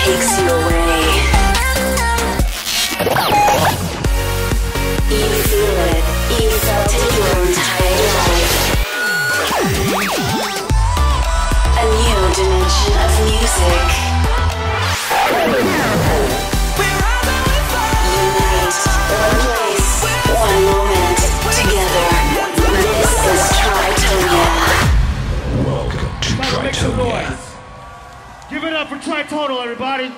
takes you away. You feel it, you felt it your entire life. A new dimension of music. Unite, one place, one moment, together. This is Tritonia. Welcome to Tritonia. Give it up for Tritonal, everybody.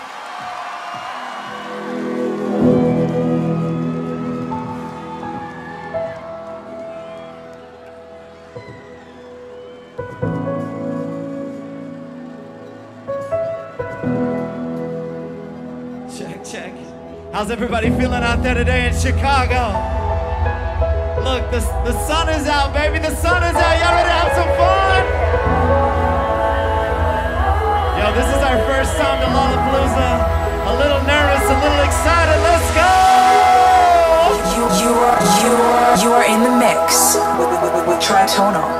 Check. How's everybody feeling out there today in Chicago? Look, the sun is out, baby. The sun is out. Y'all ready to have some fun? Yo, this is our first time to Lollapalooza. A little nervous, a little excited. Let's go! You are in the mix with Tritonal.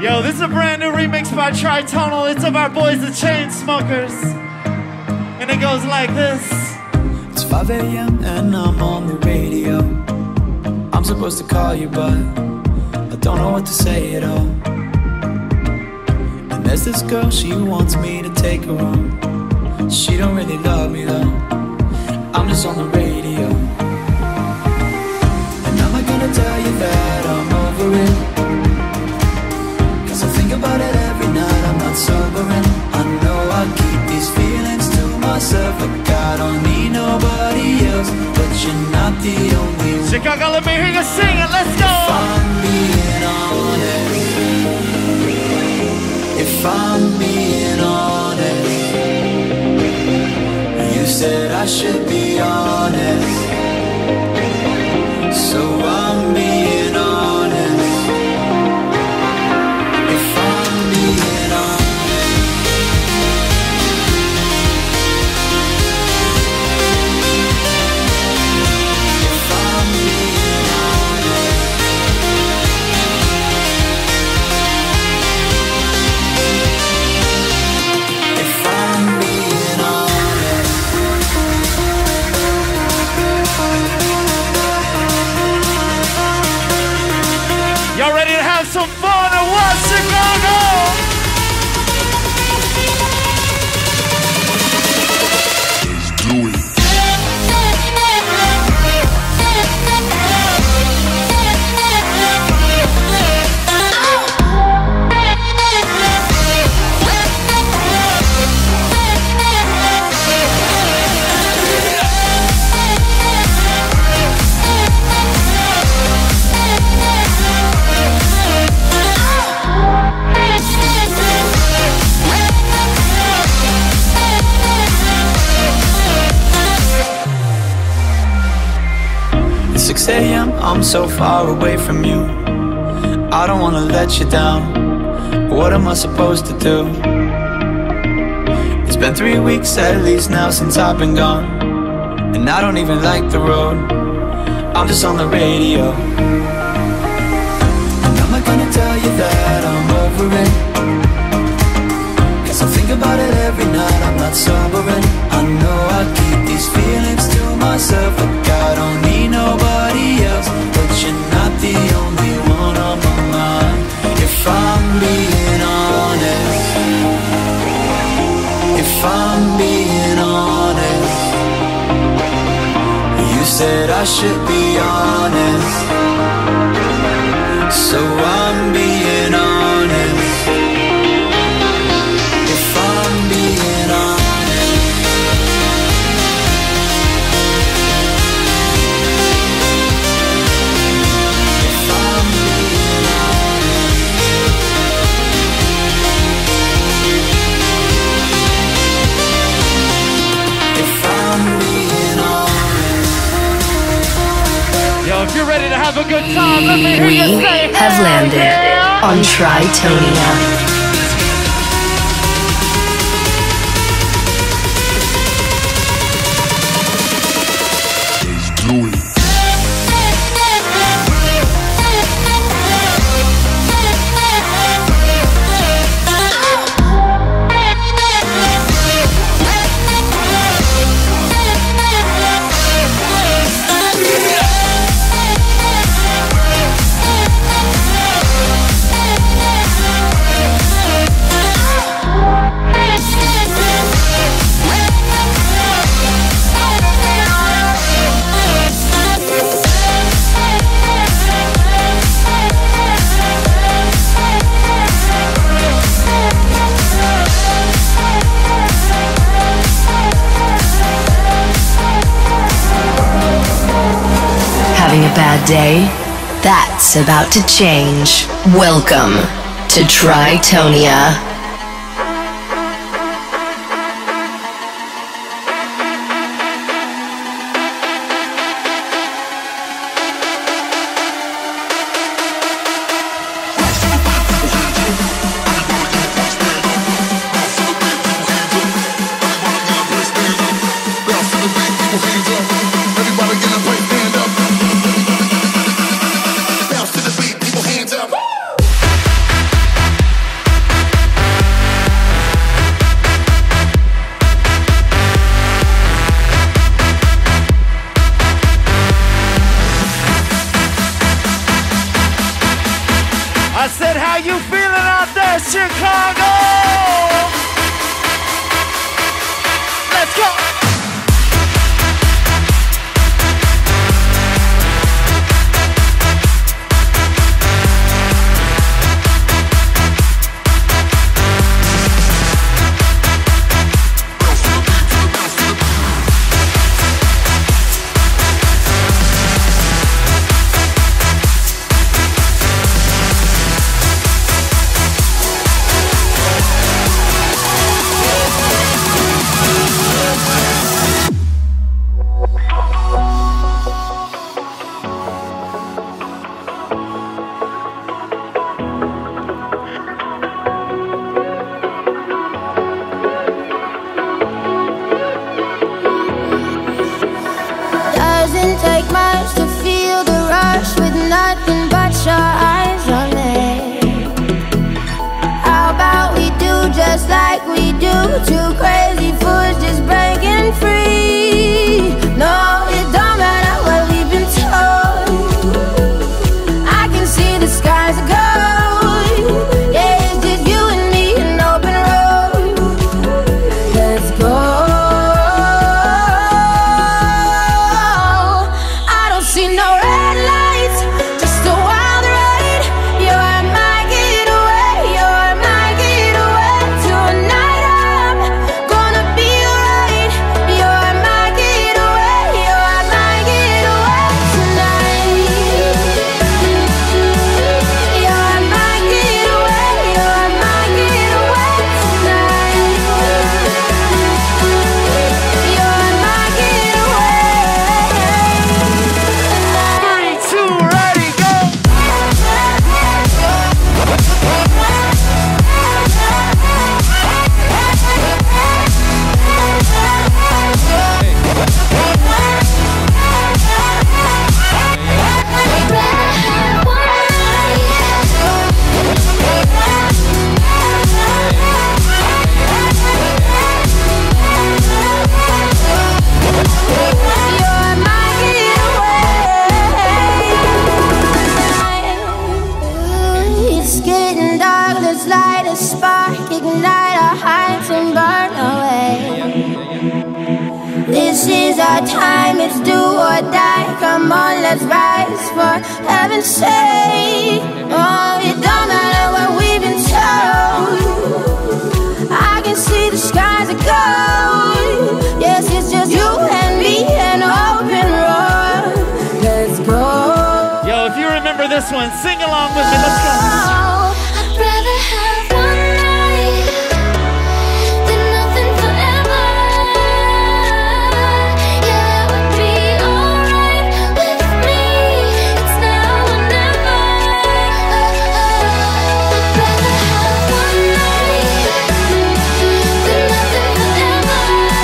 Yo, this is a brand new remix by Tritonal. It's of our boys, the Chainsmokers. And it goes like this. It's 5 a.m. and I'm on the radio. I'm supposed to call you, but I don't know what to say at all. And there's this girl, she wants me to take her home. She don't really love me though. I'm just on the radio. And I'm not gonna tell you that I'm over it, I think about it every night, I'm not sobering. I know I keep these feelings to myself, like I don't need nobody else, but you're not the only one. Chicago, let me hear you sing it, let's go! If I'm being honest, you said I should be honest, so I'm being honest. Y'all ready to have some fun or what, Chicago? Let's do it. It's 6 a.m., I'm so far away from you. I don't wanna let you down. What am I supposed to do? It's been 3 weeks at least now since I've been gone, and I don't even like the road. I'm just on the radio. And I'm not gonna tell you that I'm over it, I think about it every night, I'm not sobering. I know I keep these feelings to myself, like I don't need nobody else, but you're not the only one on my mind. If I'm being honest, if I'm being honest, you said I should be honest, so I'm being honest. If you're ready to have a good time, let me hear We you say, have landed yeah. on Tritonia. Let's do it. Having a bad day? That's about to change. Welcome to Tritonia. Bounce to the beat, people hands up. Chicago! Let's go! Nothing but your eyes on me. How about we do just like we do? Two crazy fools just breaking free. No, it don't matter what we've been told. I can see the skies are gold. Yeah, it's just you and me, an open road. Let's go. I don't see no red lights, just a wild ride. You're my getaway, you're my getaway. Tonight I'm gonna be alright. You're my getaway, you're my getaway tonight. You're my getaway, you're my getaway tonight. You're my getaway. 3, 2, ready, go! You're my getaway. It's getting dark, let's light a spark, ignite our hearts and burn away. This is our time, it's do or die. Come on, let's rise for heaven's sake. Oh, it don't matter what we've been told. I can see the skies are gold. Yes, it's just you and me, an open road. Let's go. Yo, if you remember this one, sing along with me. Let's go. I'd rather have one night than nothing forever. Yeah, it would be alright with me. It's now or never. I'd rather have one night than nothing forever.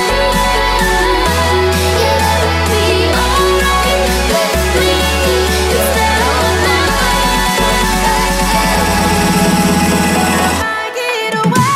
Yeah, it would be alright with me. It's now or never. I get away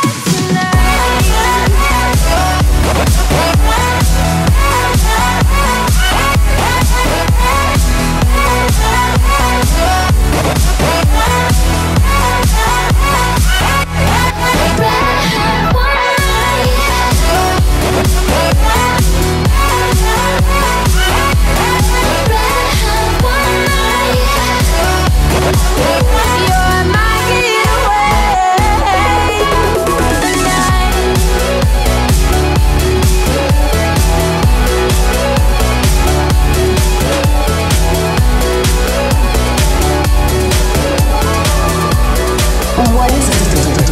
You're my getaway tonight. What is it?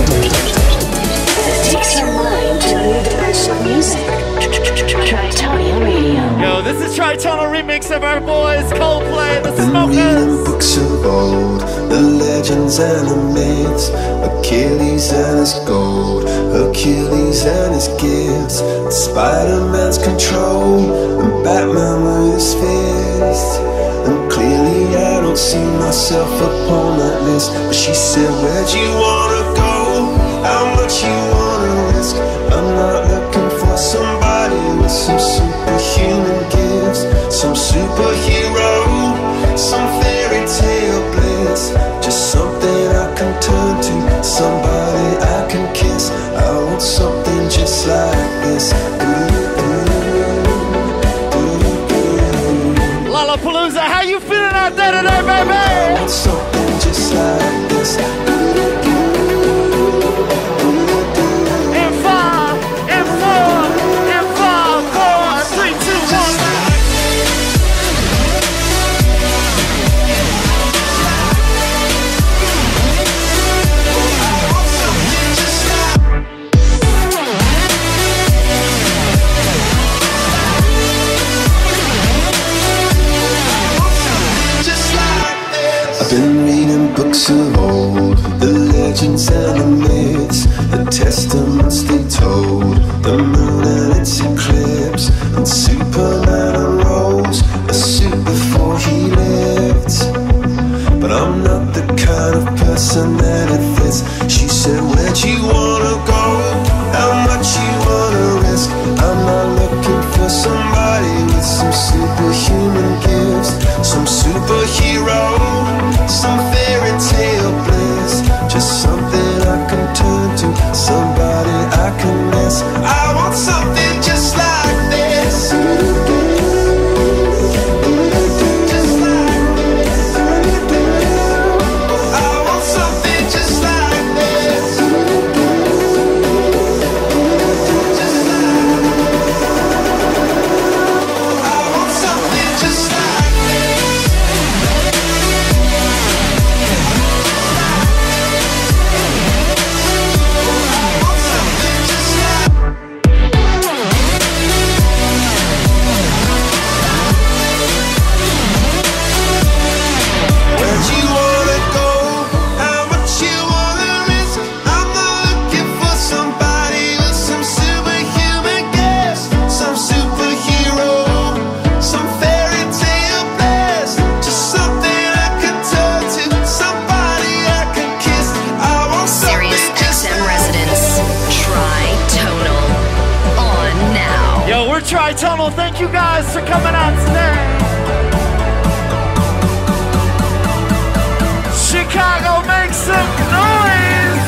It takes your mind to a new dimension of music. Tritonia Radio. Yo, this is Tritonal remix of our boys Coldplay, the Been reading Smokers. books of old, the legends and the myths, Achilles and his gold, Achilles and his gifts, Spider-Man's control, and Batman with his fist. And clearly I don't see myself upon that list. But she said, where'd you wanna go? How much you wanna risk? I'm not looking for somebody with some superhuman gifts, some superhero, some fairy tale bliss. Just something I can turn to, somebody of old, the legends and the myths, the testaments they told, the moon and its eclipse, and Superman unrolls a suit before he lived. But I'm not the kind of person that it fits. She said, where'd you wanna go? How much you wanna risk? I'm not looking for somebody with some superhuman gifts, some superhero, some fairy tale bliss. Just something I can turn to, somebody I can miss. I want something just like this. Tritonal, thank you guys for coming out today. Chicago, make some noise.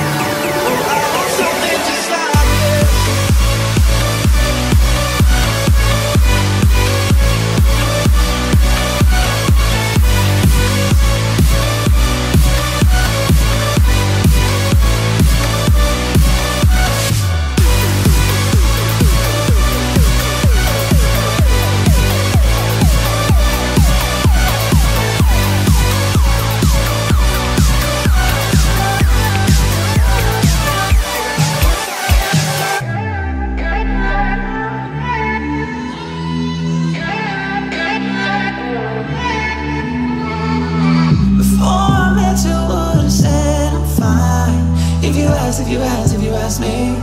If you ask me,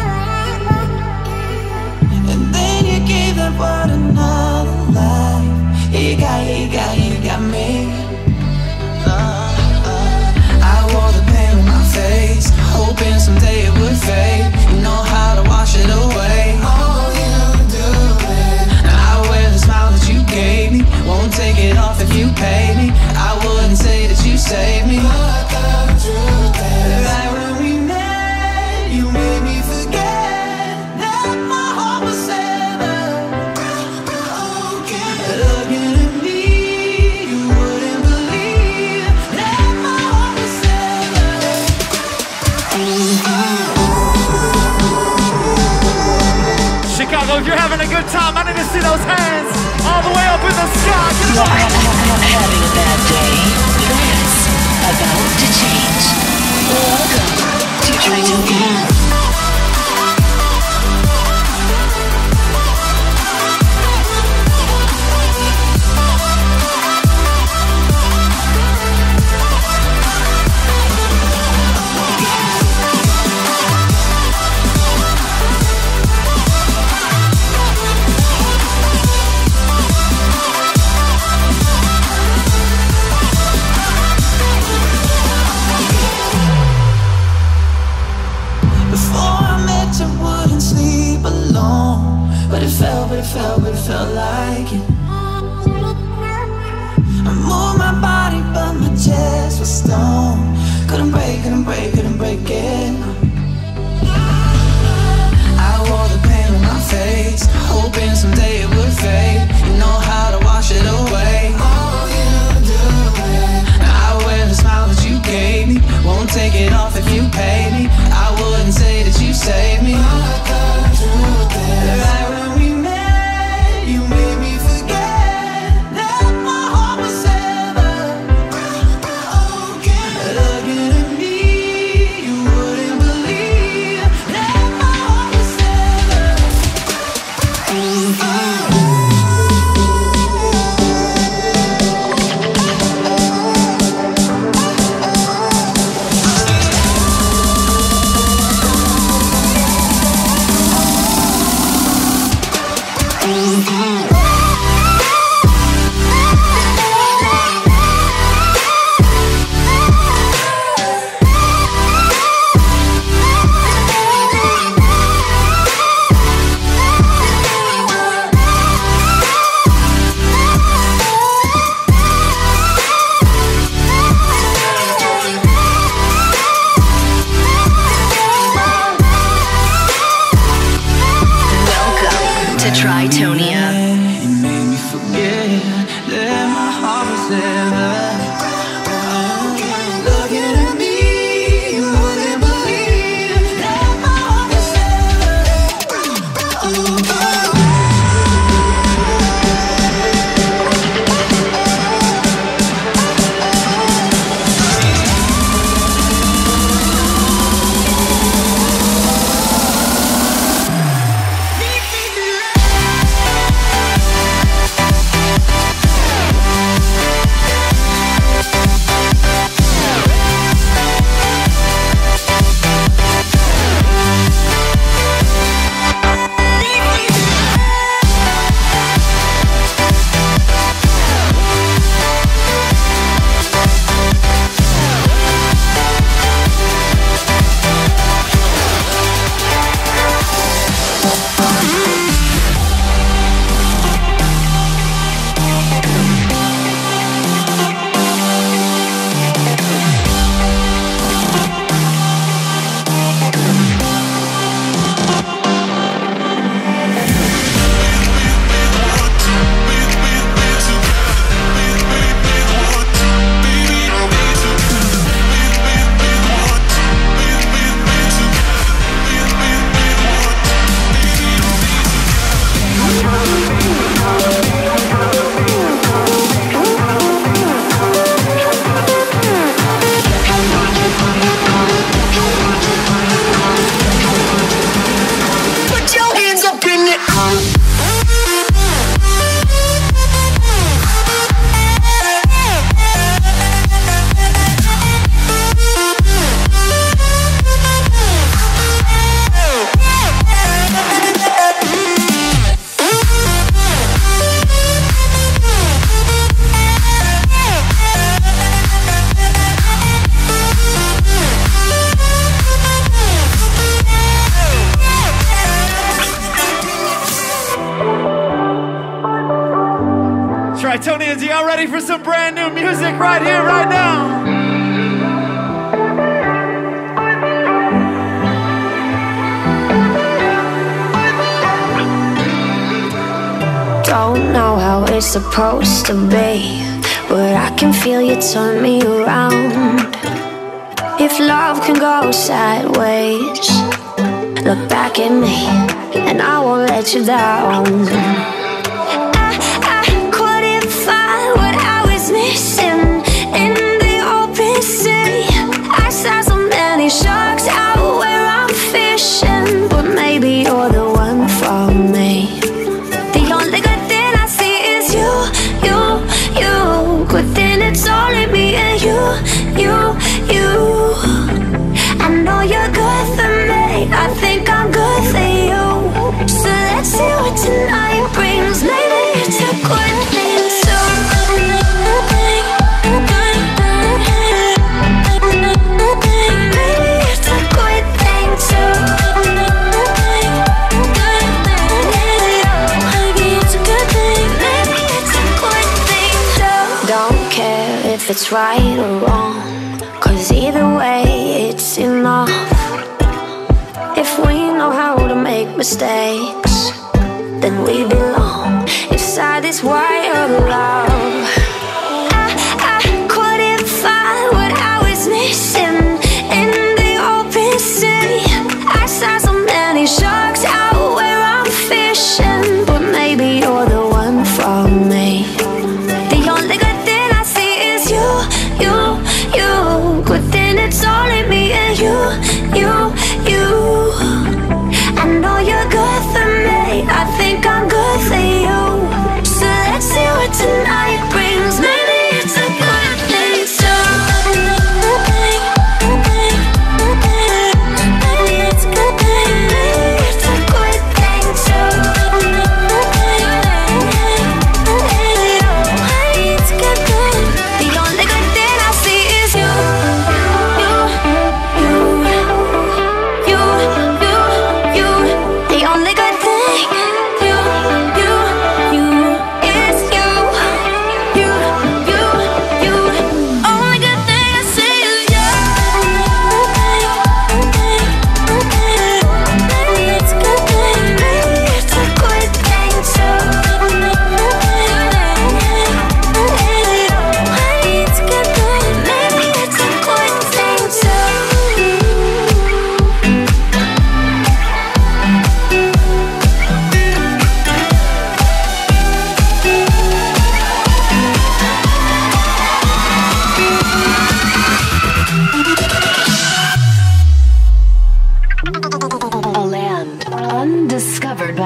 and then you gave that word another life. You got me. I wore the pain on my face, hoping someday it would fade. You know how to wash it away. All you do is I wear the smile that you gave me, won't take it off if you pay me. I wouldn't say that you saved me, but the truth is that when we met, you made me forget that my heart was ever broken. Looking at me, you wouldn't believe that my heart was ever. Chicago, if you're having a good time, I need to see those hands all the way up in the sky. You're having a bad day. That's about to change. Welcome to Tritonal. But it felt like it. I moved my body, but my chest was stone. Couldn't break it. I wore the pain on my face, hoping someday it would fade. You know how to wash it away. All you do is I wear the smile that you gave me, won't take it off if you pay me. I wouldn't say that you saved me, but the truth is right when we met, you made me forget that my heart was ever broken. Looking at me, you wouldn't believe that my heart was ever broken. to Tritonia. You made me forget that my heart was ever. Looking at me, you wouldn't believe that my heart was Tritonians, y'all ready for some brand new music right here, right now? Don't know how it's supposed to be, but I can feel you turn me around. If love can go sideways, look back at me and I won't let you down. I couldn't find what I was missing in the open sea. I saw so many sharks out where I'm fishing, but maybe you're the one for me. The only good thing I see is you. Good thing it's only me and you. I know you're good for me, I think I'm good for you. So let's see what tonight brings. Maybe it's a good thing too. Maybe it's a good thing too. Maybe it's a good thing. Maybe it's a good thing too. Don't care if it's right or wrong, 'cause either way it's enough. If we know how to make mistakes, then we belong inside this wild love. I couldn't find what I was missing in the open sea. I saw so many sharks out where I'm fishing, but maybe you're the one for me. The only good thing I see is you. Good thing it's only me and you. I know you're good for me, I think I'm good for you. So let's see what tonight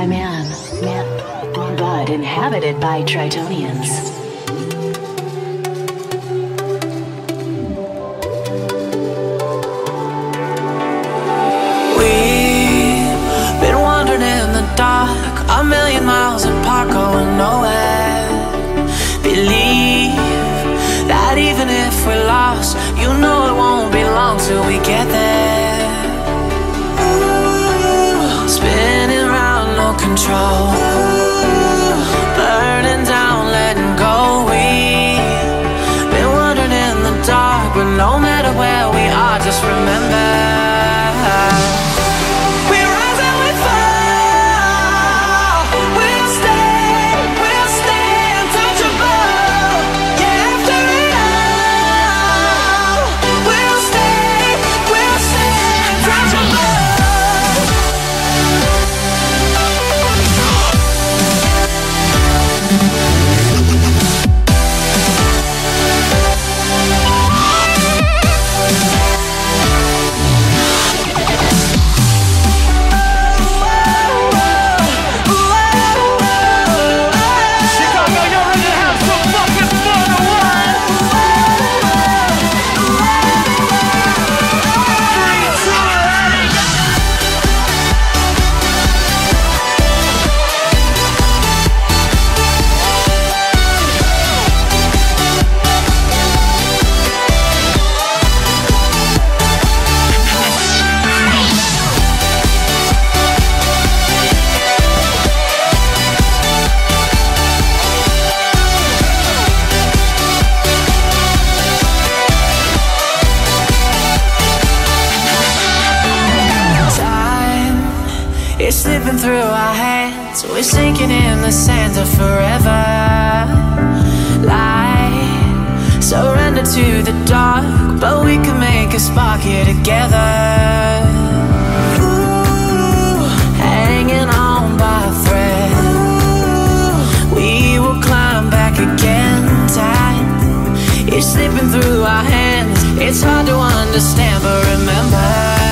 by man, but inhabited by Tritonians. We've been wandering in the dark, a million miles apart, going nowhere. Believe that even if we're lost, you know it won't be long till we get there. Ooh, spinning round, no control. Ooh, burning down, letting go. We've been wandering in the dark, but no matter where we are, just remember, we rise and we fall. We'll stay untouchable. Yeah, after it all, we'll stay untouchable. It's slipping through our hands, we're sinking in the sands of forever. Light, surrender to the dark, but we can make a spark here together. Ooh, hanging on by a thread. Ooh, we will climb back again. Time is slipping through our hands, it's hard to understand, but remember,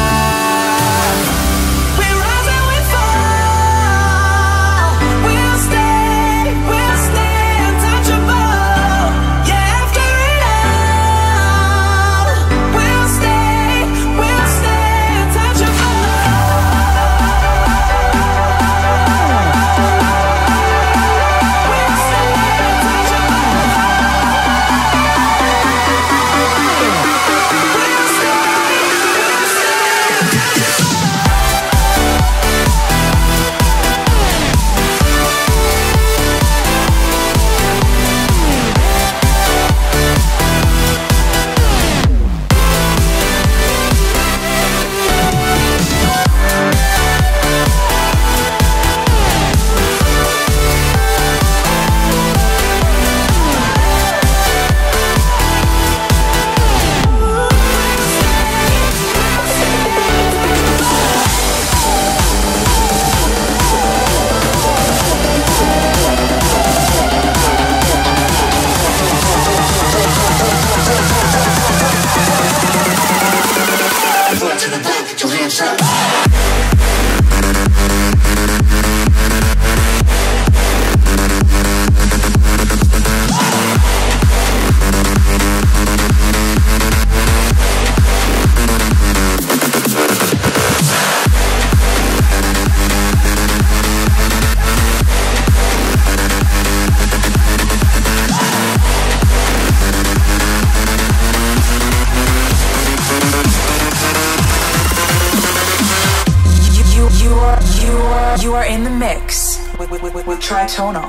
You are in the mix with Tritonal.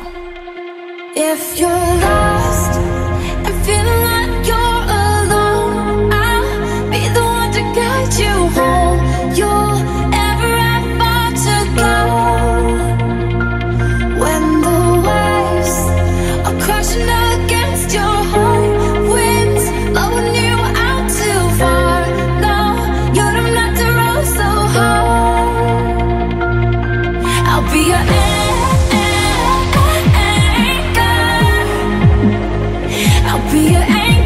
If you're lost and feeling like you're alone, I'll be the one to guide you home. You'll ever have far to go. When the waves are crashing against your heart, winds blowing you out too far. No, you don't have to roll so hard. I'll be your anchor. I'll be your anchor.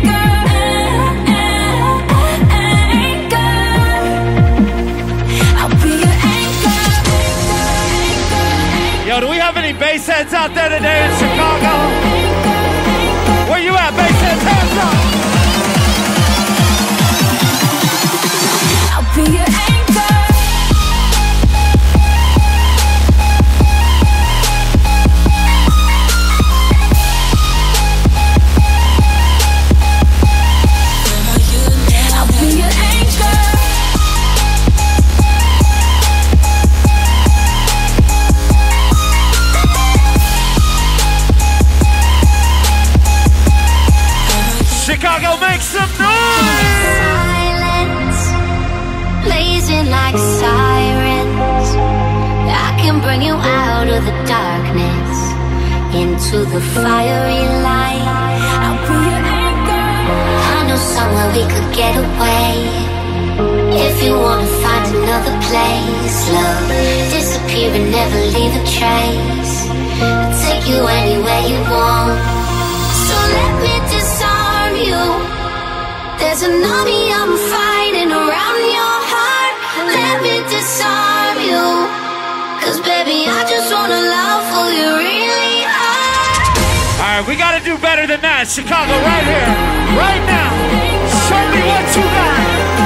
bass heads out there today in Chicago? Where you at, bass heads? Hands up! I'll be your anchor. Chicago, make some noise! Silence, blazing like sirens. I can bring you out of the darkness into the fiery light. I'll be your anchor. I know somewhere we could get away. If you wanna find another place, love, disappear and never leave a trace. I'll take you anywhere you want. So let me disarm you. There's an army I'm fighting around your heart. Let me disarm you. Cause baby, I just wanna love who you really are. Alright, we gotta do better than that. Chicago, right here, right now. Show me what you got.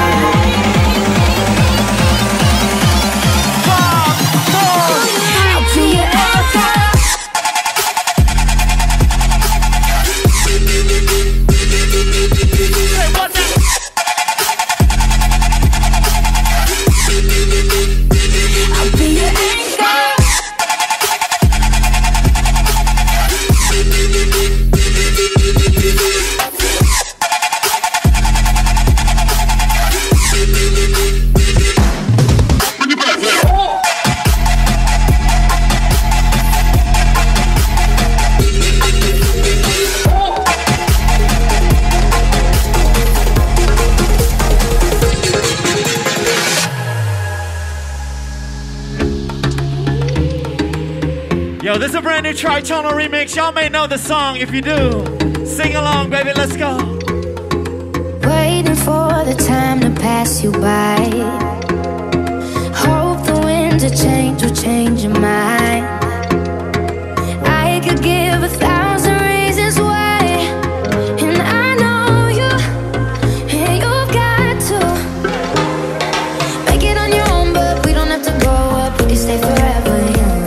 5, 4, 3, 2, 1. Yo, this is a brand new Tritonal remix. Y'all may know the song. If you do, sing along, baby. Let's go. Waiting for the time to pass you by. Hope the winds of change will change your mind. I could give 1,000 reasons why, and I know you, and you've got to make it on your own. But we don't have to grow up. We can stay forever young.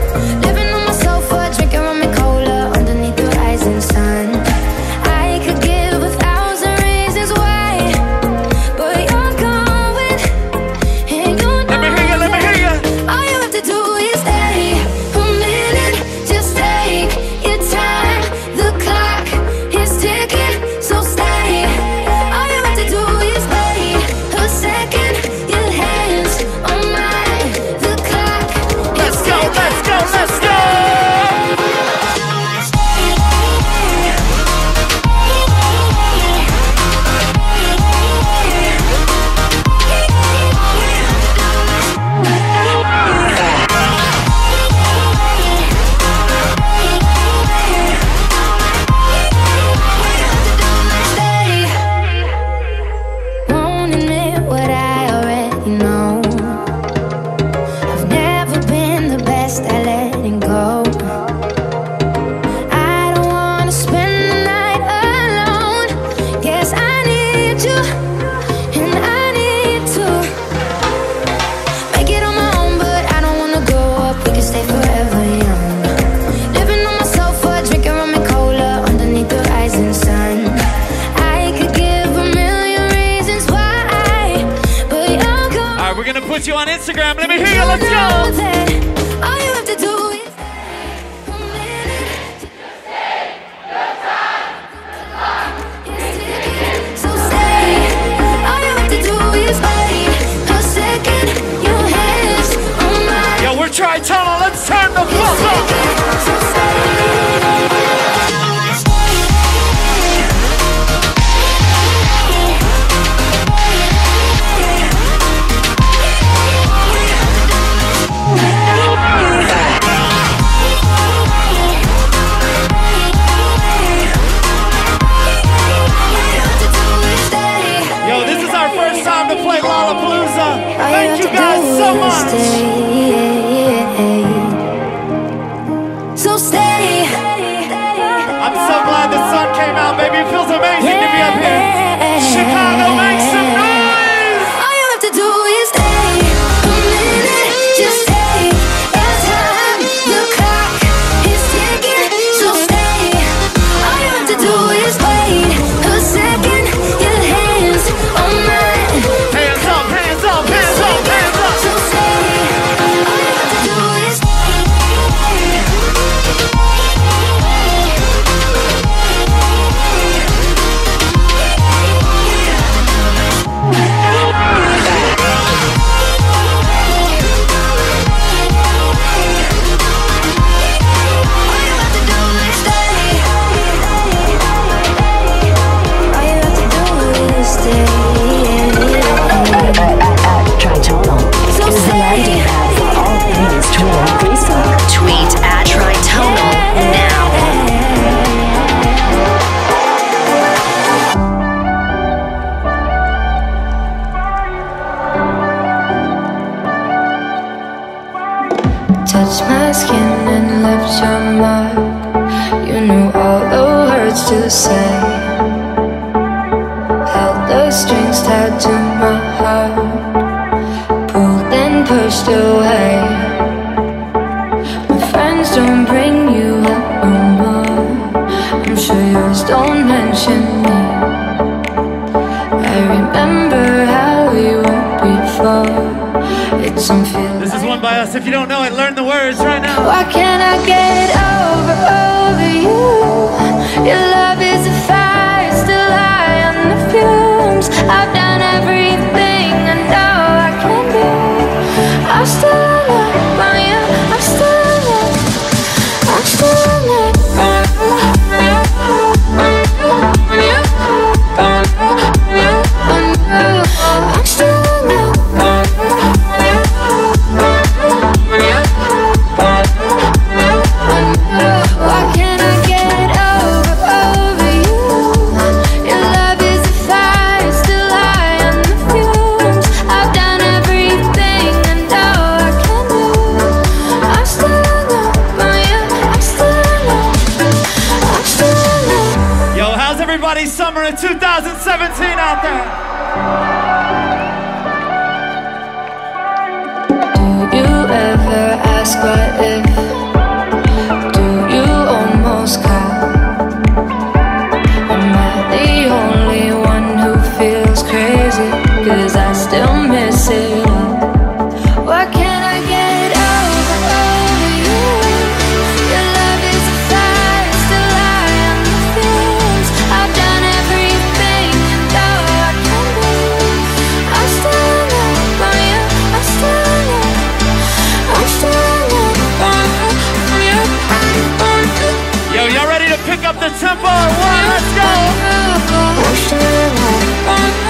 Put you on Instagram. Let me hear you. Let's go. All you have to do is so stay. All you have to do is wait a second. Your hands on mine. Yo, we're Tritonal. Let's turn the fuck up. So stay. Thank you guys so much. touched my skin and left your mark. You knew all the words to say, held the strings tied to my heart, pulled and pushed away. My friends don't bring you up no more. I'm sure yours don't mention me. I remember how we were before. It's unfeeling. This is one by us. If you don't know it, learn the words right now. Why can't I get over you? Your love is a fire, still high on the fumes. I've done everything I know I can do. I'm still alive on you. I'm still alive. I'm still alive on you. I'm still summer in 2017 out there. Do you ever ask what if? Do you almost call? Am I the only one who feels crazy? 'Cause I still miss it all. Why can't I get over you? Your love is a fire, still high on the fumes. I've done everything you know I can do. I'm still alive on you. I'm still alive. I'm still alive on you. Yo, y'all ready to pick up the tempo or what? Let's go. I'm still alive on you.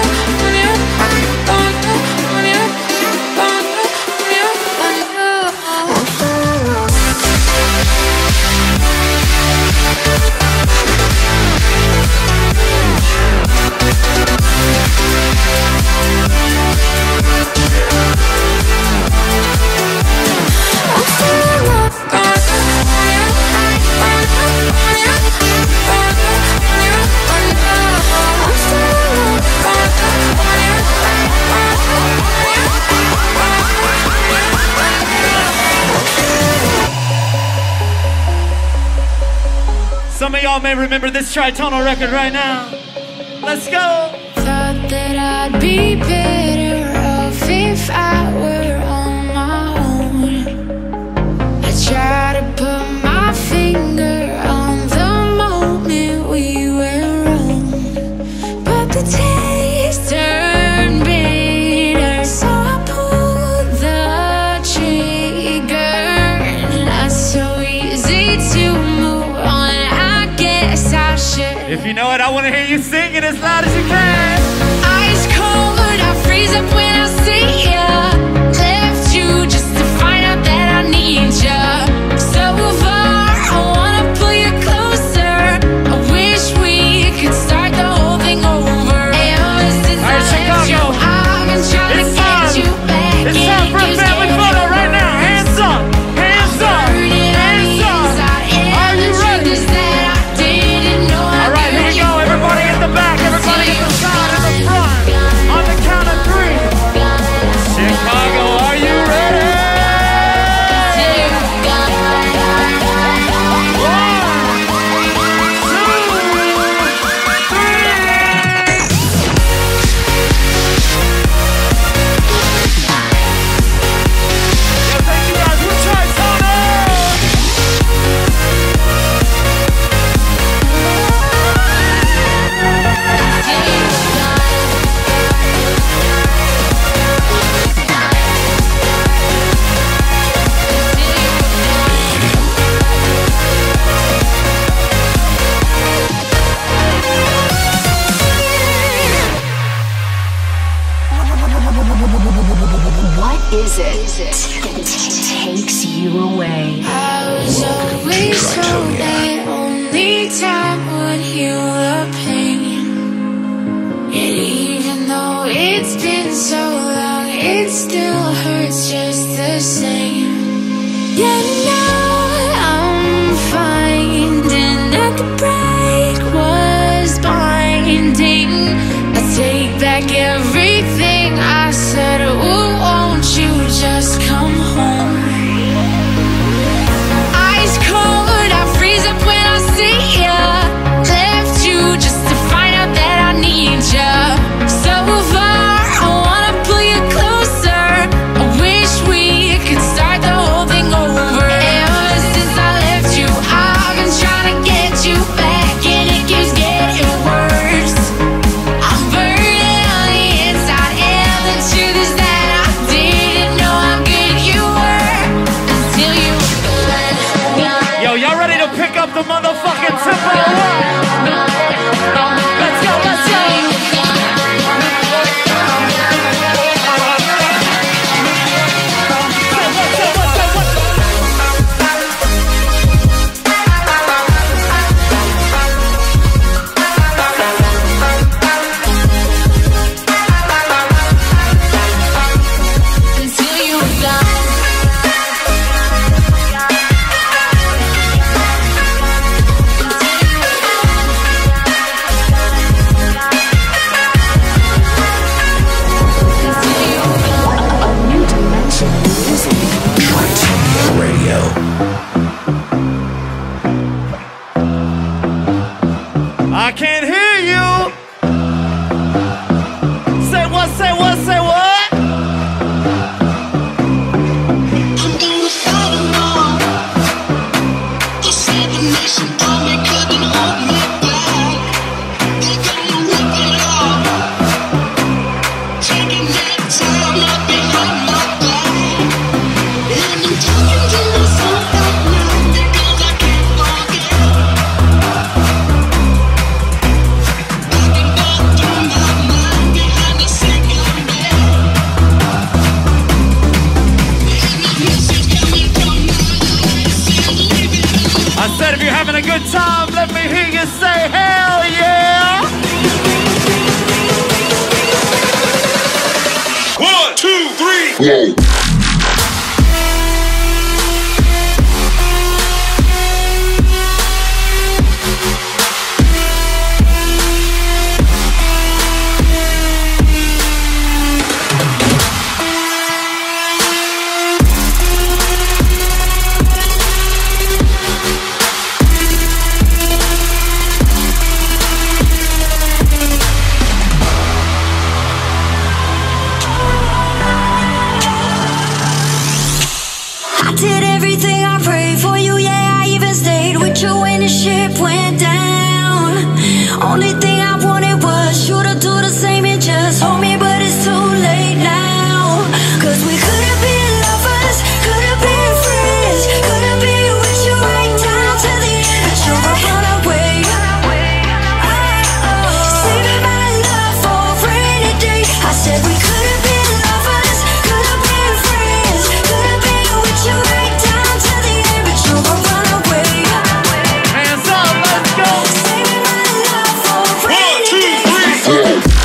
Some of y'all may remember this tritonal record right now. Let's go. Thought that I'd be better off if I were on my own. I try to put my finger on the moment we went wrong, but the taste turned bitter, so I pulled the trigger. Not so easy to move on. I should. If you know it, I want to hear you sing it as loud as you can. Ice cold, I freeze up when I see ya. Left you just to find out that I need ya. So far, I wanna pull you closer. I wish we could start the whole thing over. Ever since I left you, I've been trying to get you back. It's time for a family photo right now. Hands up, hands up, hands up. Are you ready? All right, here we go. Everybody at the back, everybody at the side, at the front. On the count of 3. Chicago, are you ready? Yeah, now I'm finding that the break was binding. I take back everything I said. Ooh, won't you just come home? Ice cold, I freeze up when I see ya. Left you just to find out that I need ya. So far, I wanna pull you closer. I wish we could start the whole thing over. Ever since I left you, I've been trying to get you back, and it keeps getting worse. I'm burning on the inside, and the truth is that I didn't know how good you were until you let me. Yo, y'all ready to pick up the motherfucking tempo? Let's go, let's go. Until you got I can't hear you. Say what, say what, say what? I said if you're having a good time, let me hear you say hell yeah! 1, 2, 3, whoa. I did everything I prayed for you, yeah, I even stayed with you when the ship went down. Only thing I wanted was you to do the same and just hold me, but it's too late now. Cause we could have been lovers, could have been friends, could have been with you right down to the end, but you were run away. Saving my love for a rainy day. I said we could have been lovers, could have been friends, could have been with you right down to the end, but you were run away. Hands up, let's go! Saving my love for a 1, rainy 2, day. 3, 4.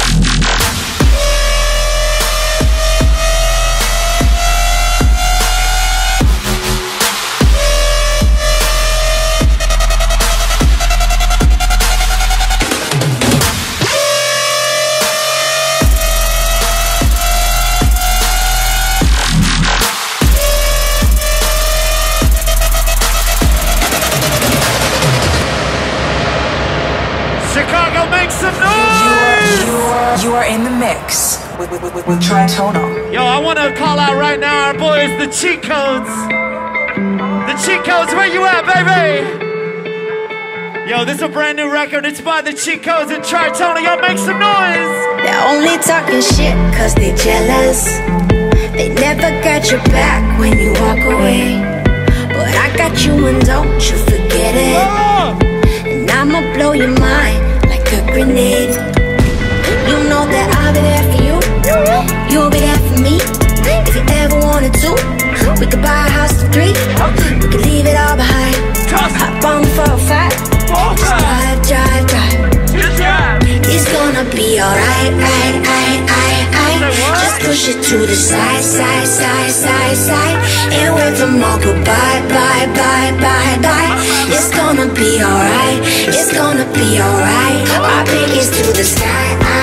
Chicago, make some noise! You are in the mix with Tritonal. Yo, I want to call out right now our boys, the Cheat Codes. The Cheat Codes, where you at, baby? Yo, this is a brand new record. It's by the Cheat Codes and Tritonal. Y'all make some noise! They're only talking shit cause they jealous. They never got your back when you walk away, but I got you and don't you forget it. And I'ma blow your mind like a grenade. You know that I'll be there for you, you'll be there for me. If you ever wanted to, we could buy a house for 3. We could leave it all behind, hop on the 405. Just drive. It's gonna be alright, just push it to the side, and wait for them all go bye, bye, bye, bye, bye. It's gonna be alright, it's gonna be alright. My pinkies to the sky,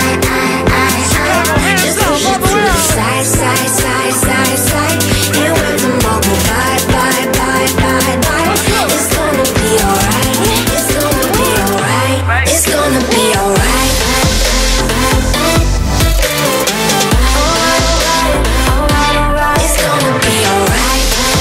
just push it to the side, side, side, side, side. And with them all go bye, bye, bye, bye, bye. It's gonna be alright, it's gonna be alright, it's gonna be alright. It's gonna be alright.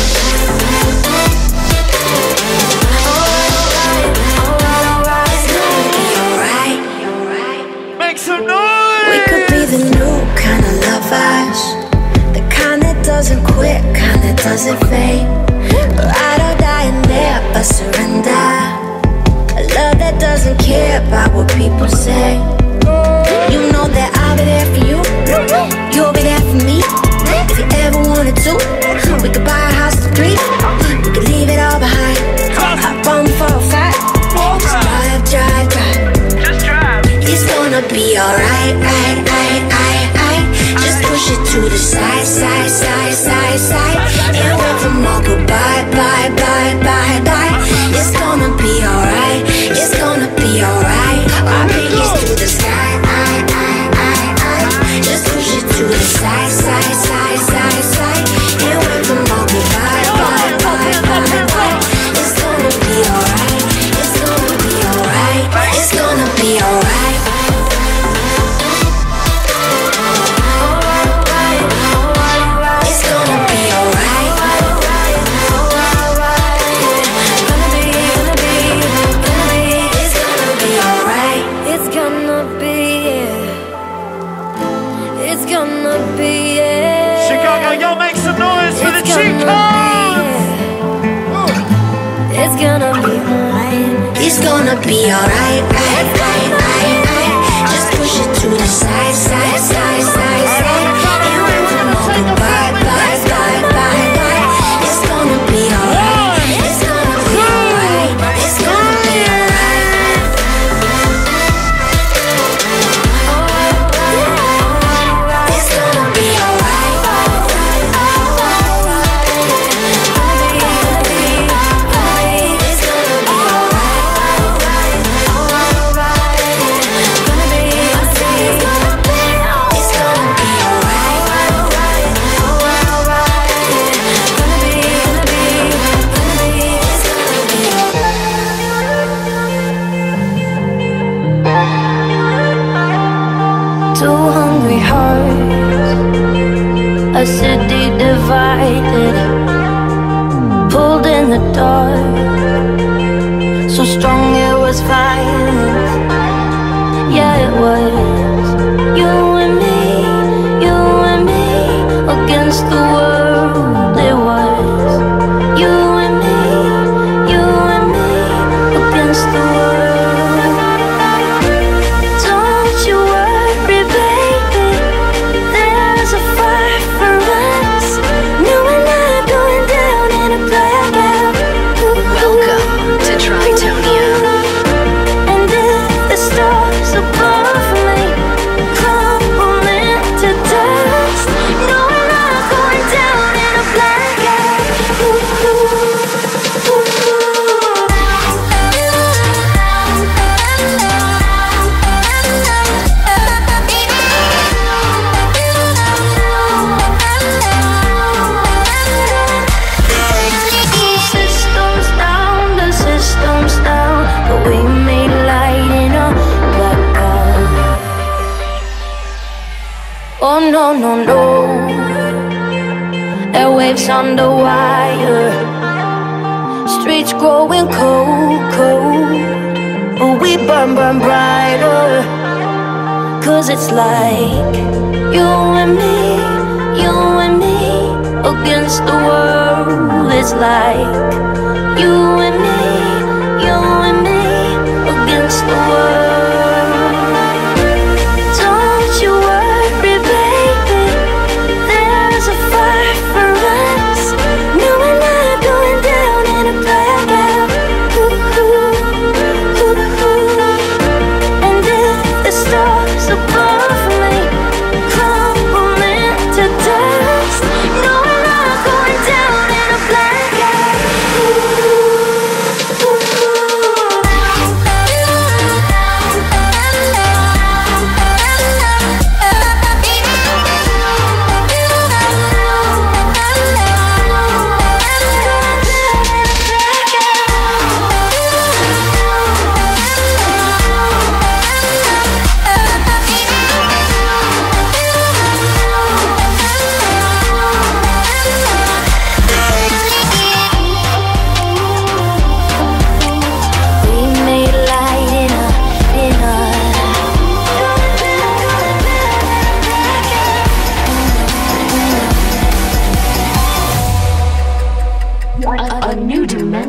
It's gonna be alright. Make some noise! We could be the new kind of lovers, the kind that doesn't quit, kind that doesn't fade. Ride or die and never surrender. A love that doesn't care about what people say. You know that I'll be there for you, you'll be there for me. If you ever wanted to, we could buy a house for 3. We could leave it all behind. Hop on 405. Just drive, drive, drive. It's gonna be alright, right, right, right, right. Just push it to the side, side, side, side, side. And with them all go bye, bye, bye, bye, bye. It's gonna be alright, it's gonna be alright. Our pinkies to the sky, just push it to the side, side, side, side, side. And with them all go bye, bye, bye, bye, bye. It's gonna be alright, it's gonna be alright, it's gonna be alright. It's gonna be alright. It's gonna be alright. It's gonna be, it's gonna be, Chicago, y'all make some noise for the Chicos! it's gonna be alright. It's gonna be alright, right, right, right, right. Just push it to the side, side, side, side, side. And when them all go bye, bye, bye, bye, bye. It's gonna be alright. It's gonna be alright. It's gonna be alright. It's gonna be alright. It's gonna be Two hungry hearts, a city divided, pulled in the dark, so strong it was violent. Yeah, it was you and me against the world. It was you and me against the world. Don't you worry, baby, there's a fight for us. No, we're not going down in a blackout. Welcome to Tritonia. And if the stars above me crumble into dust, no, we're not going down in a blackout. The system's down, but we made light in a blackout. Oh no, no, no. Airwaves underwire, streets growing cold, cold. But we burn, burn brighter. 'Cause it's like you and me against the world. It's like you and me against the world. Don't you worry, baby, there's a fight for us. No, we're not going down in a blackout. And if the stars above me crumble into dust, no, we're not going down in a blackout.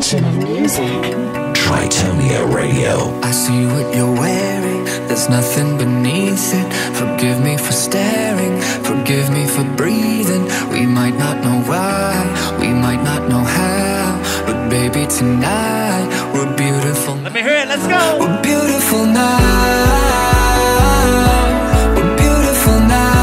Original music. Tritonia Radio. I see what you're wearing, there's nothing beneath it. Forgive me for staring, forgive me for breathing. We might not know why, we might not know how, but baby tonight, we're beautiful. Let me hear it, let's go. We're beautiful now. We're beautiful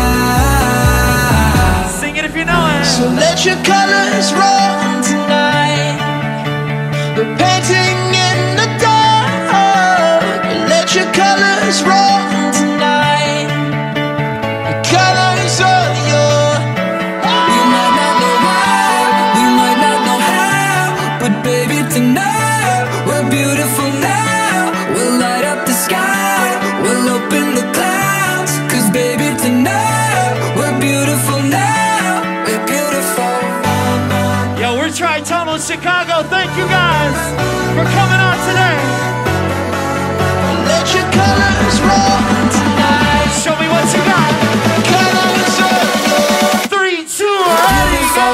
now. Sing it if you know it. So let your colors run tonight. We're painting in the dark. Let your colors run tonight. The colors of your heart. We might not know why, we might not know how, but baby tonight, we're beautiful now. We'll light up the sky, we'll open the clouds. Cause baby tonight, we're beautiful now. We're beautiful. Yo, we're Tritonal Chicago. Thank you guys for coming out today. Let your colors run tonight. Show me what you got. Colors of your 3, 2, ready, go.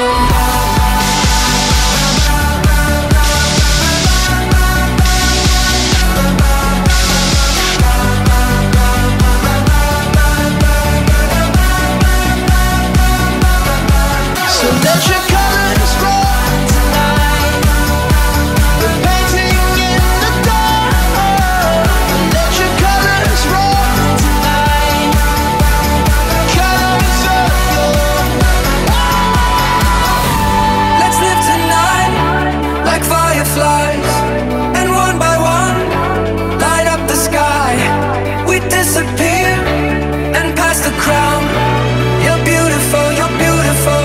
So let your colors run tonight. We're painting in the dark. Let your colors run tonight. Colors of your heart. Let's live tonight like fireflies, and one by one light up the sky. We disappear and pass the crown. You're beautiful, you're beautiful.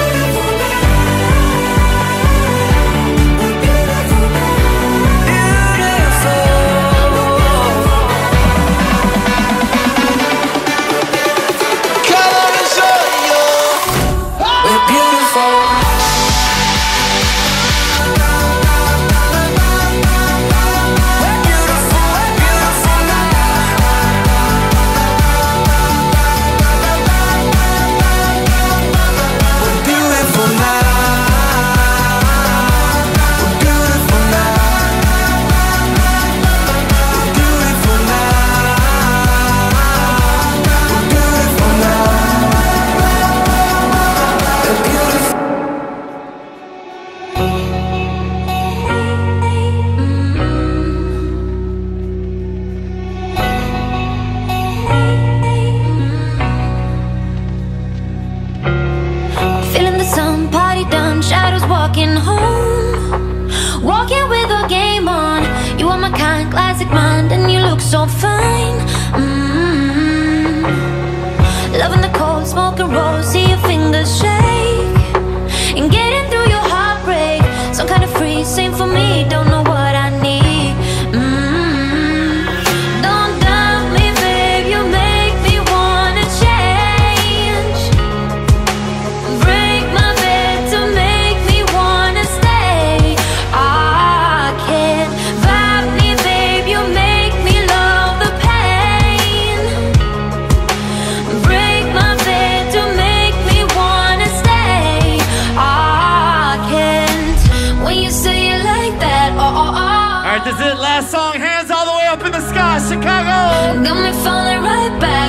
Feeling the sun, party done, shadows walking home. Walking with a game on. You are my kind, classic mind, and you look so fine. Loving the cold, smoking rolls, see your fingers shake. And getting through your heartbreak. Some kind of free, same for me, don't know what I need. Don't doubt me, babe, you make me wanna change. Break my bed to make me wanna stay. I can't vibe me, babe, you make me love the pain. Break my bed to make me wanna stay. I can't. When you say it like that, Alright, this is it. Last song. Hands all the way up in the sky, Chicago. got me falling right back.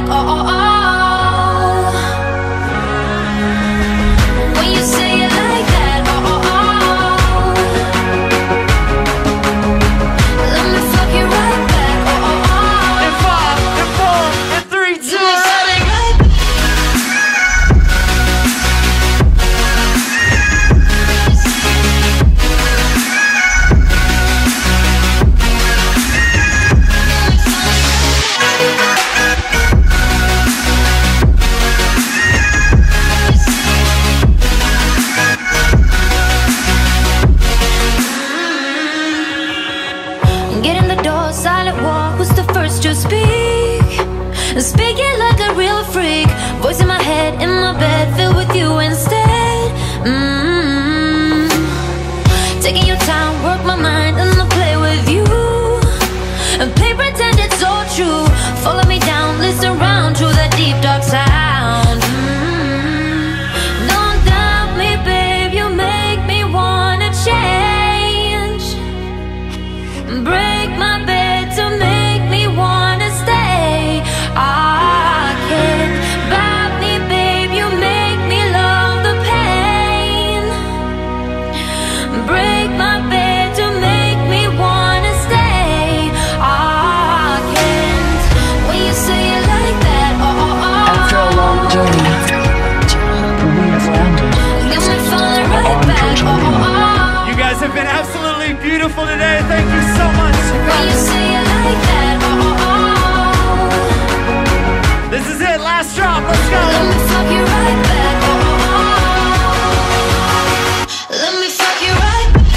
When you say it like that, let me fuck you right back. In 5, in 4, in 3, 2, ready, go. Get in the door, silent walk was the first to speak. Speaking like a real freak. Voice in my head, in my bed, filled with you instead. Taking your time, work my mind, and I'll play with you. And play pretend it's so true. Follow me down, listen round to that deep dark sound. Don't doubt me, babe, you make me wanna change. beautiful today. Thank you so much, Chicago. When you say it like that, This is it, last drop, let's go. let me fuck you right back, let me fuck you right back.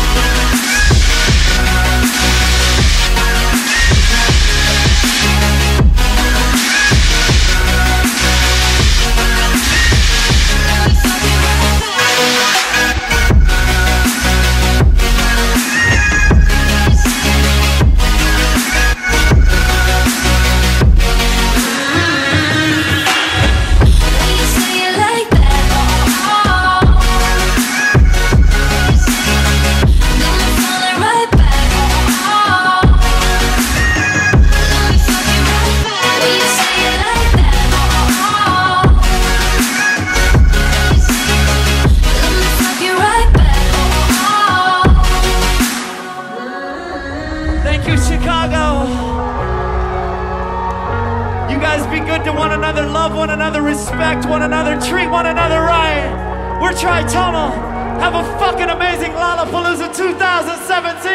One another, respect one another, treat one another right. We're Tritonal. Have a fucking amazing Lollapalooza 2017.